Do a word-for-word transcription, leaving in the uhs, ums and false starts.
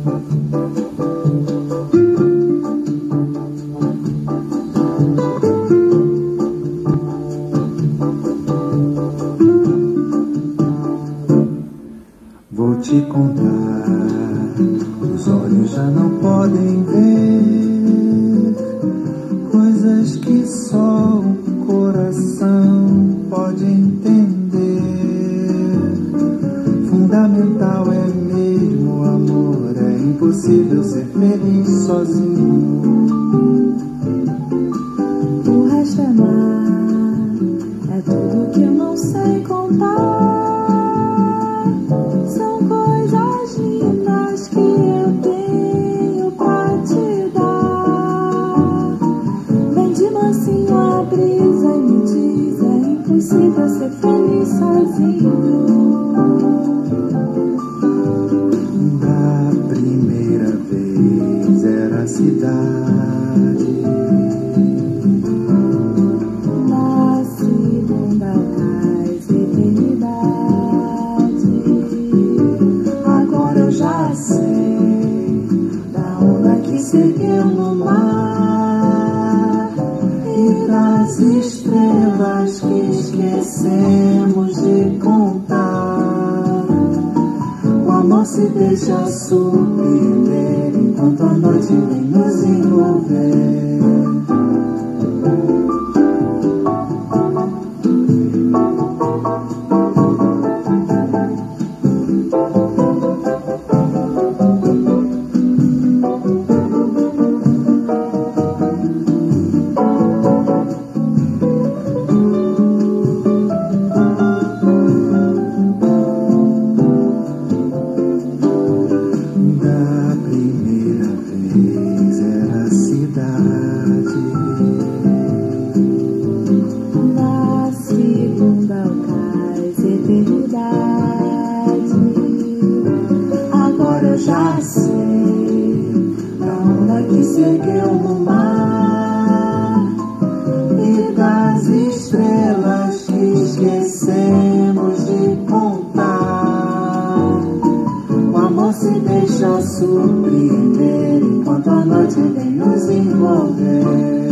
Vou te contar, os olhos já não podem ver coisas que só o coração pode entender. Fundamental é mesmo o amor, é impossível ser feliz sozinho. O resto é mar, é tudo que eu não sei contar. São coisas lindas que eu tenho pra te dar. Vem de mansinho a brisa e me diz: é impossível ser feliz sozinho. Da primeira vez era a cidade, na segunda cais eternidade. Agora eu já sei da onda que se ergueu no mar e das estrelas que esquecemos de contar. O amor se deixa surpreender enquanto a noite vem nos envolver. Agora eu já sei da onda que se ergueu no mar e das estrelas que esquecemos de contar. O amor se deixa surpreender enquanto a noite vem nos envolver.